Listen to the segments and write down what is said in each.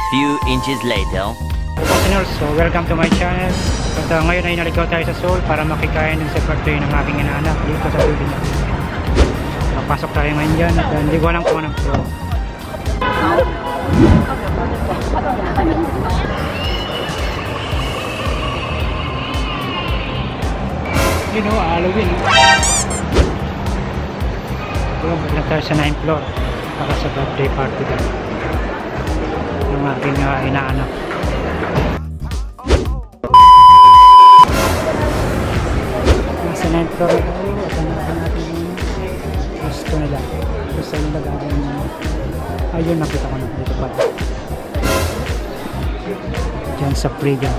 few inches later. So welcome to my channel. At ngayon ay naligaw tayo sa Seoul para makikain sa birthday ng aking inaanak dito sa building. Papasok tayo ngayon dyan at hindi ko alam kung anong floor. You know, Halloween. Balik tayo sa 9th floor para sa birthday party din ng aking inaanak. Nasa 9th floor na tayo at hanapin natin yung gusto nila. Gusto nila gagawin nila. Ayun, nakita ko na dito pa. Diyan sa Priga.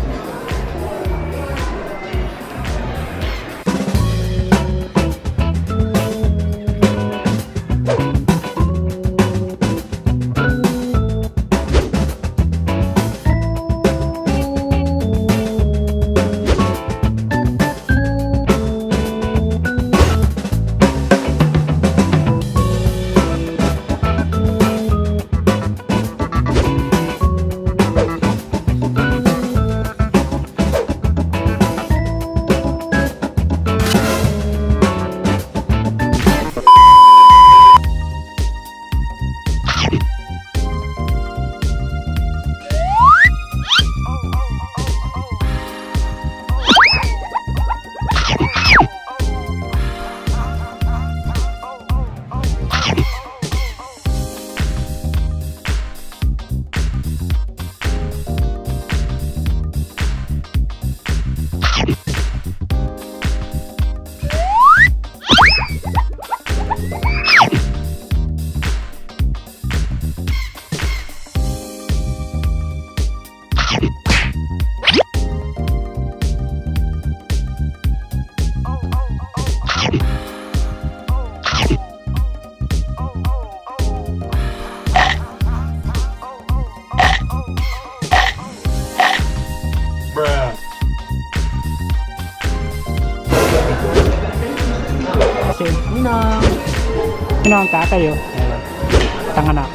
Sino ang tatay oh? Tanga na.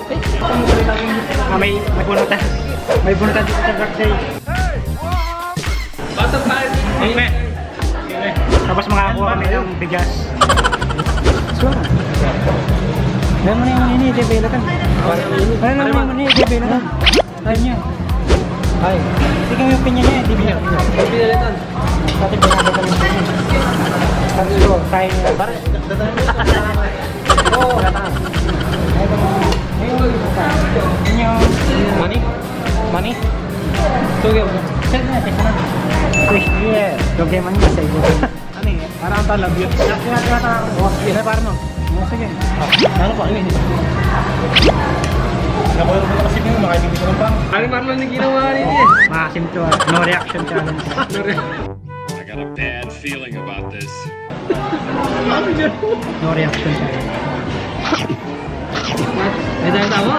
May bunutan. May bunutan dito sa birthday. Basta tayo. Sige. Tapos makakuha kami ng bigas. Suara. Dahil mo na yung ini, i-debela ka. Dahil mo na yung i-debela ka. Dahil niya. Ay. Sige mo yung pinya niya, i-debela ka. I-debela ka. Pati pinagod kami yung pinya. Sabi ko, tayo niya. Bakit? Oh, money? Money? Tuge mo. Send na, teka na. Yeah, tuge man niya sa iyo. Ano eh? Parang ang talab yun. Sige, parang no? Sige. Ano pa? Nakuha ko na kasi nyo, makainig ko lang pa. Ano parang na ginawa rin eh? Makasim to, no reaction challenge. I got a bad feeling about this. No reaction challenge. May tayo tawa?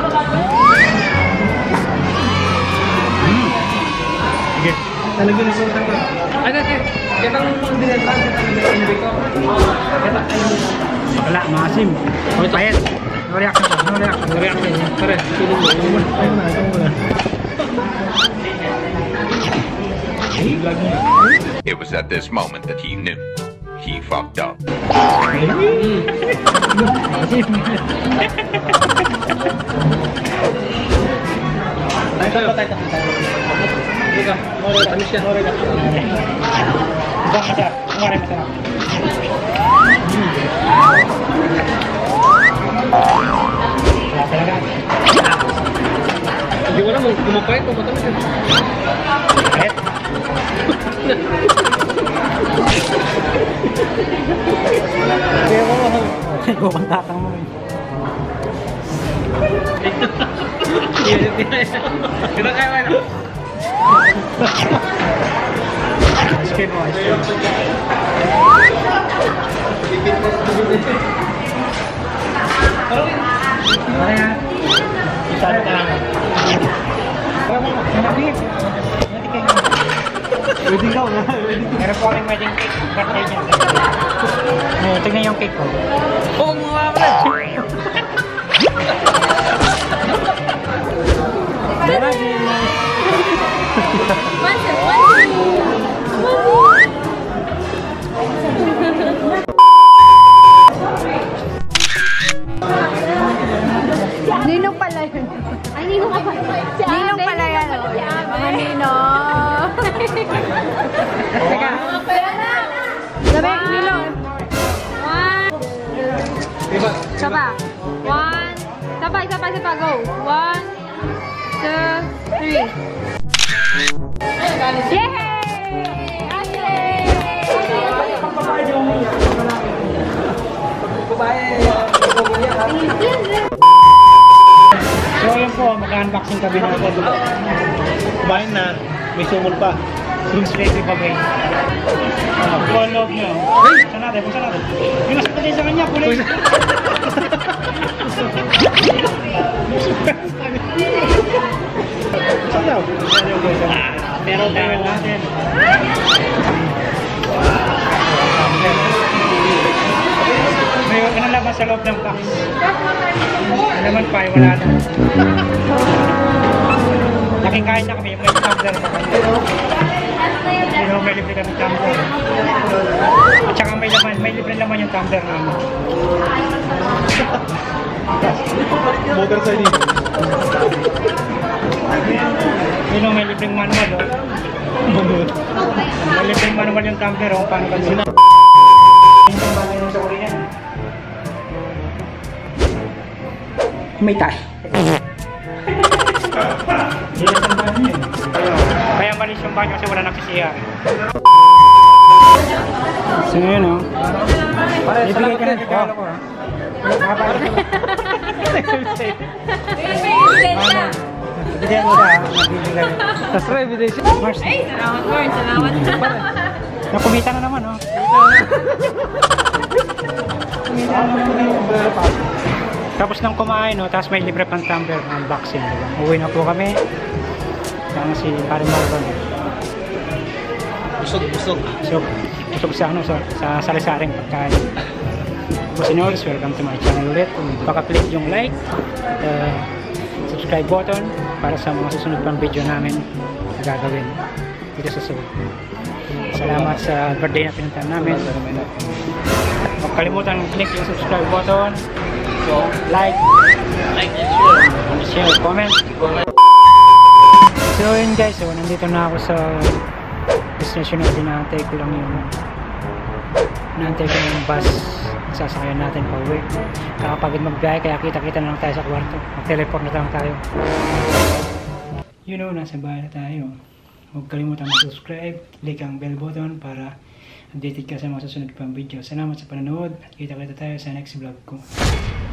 Sige. Talaga na sa tawa. Ano ito? Kitang dinatang ko. Wala, maasim. Payet. No reaction. No reaction. No reaction. Pare, tulong mo. It was at this moment that he knew. He fucked up. Hindi ko alam, kumapait o matamis yun. Payet. Ikaw ang tatang mo eh. Kita kaya ba na? Spin mo, spin. Ano yan? Isalo ka lang. Pwede ka na. Meron po kaming wedding cake. Birthday niya. Tignan yung cake ko. Oo, mga kapatid. Diba? Sabi, Milo. 1. Sapa. 1. Sapa, go. 1, 2, 3. Yay! Ashley! So yun po, mag-unboxing kami natin. Kumain na, may sumol pa. Drinks ready pa ba yun? Full love nyo. Buksan natin. Yung nasa pati sa kanya, kulay. Saan daw? Pero tayo natin. May ano laman sa loob ng box. Ano naman pa, wala na. Laking kain na kami, may tumbler pa kami. May libre kami tumbler. At saka may libre naman yung tumbler namin. Motor sa inyo. May libreng manual, oh. May libreng manual yung tumbler, oh. Paano ka doon? May tayo. Kaya malis yung banyo kasi wala nang CCR. So yun, oh. Ibigay ka ng regalo ko, ha? Bigyan mo na, nagbibigay. Tapos revidation. Mars. Ay, salamat. Nakumita na naman, oh. Kumita na naman. Tapos nang kumain, no, tapos may libre pang tumbler, unboxing, diba? Uwi na po kami. Kaya si Paring Marlon. Busog sa ano, sa sari-saring pagkain. Tapos inulis, welcome to my channel ulit. Paka-click yung like at subscribe button para sa mga susunod pang video namin na gagawin dito sa Seoul. Salamat sa birthday na pinuntahan namin. Huwag kalimutan click yung subscribe button, like and share, comment. So yun guys, so nandito na ako sa destination na dinantay ko lang yung bus sasakayan natin pa uwi. Nakapagod magbiyahe kaya kita-kita na lang tayo sa kwarto. Mag-teleport na lang tayo. You know, nasa bahay na tayo. Huwag kalimutan mag-subscribe, click ang bell button para updated ka sa mga susunod pang video. Salamat sa panonood at kita-kita tayo sa next vlog ko.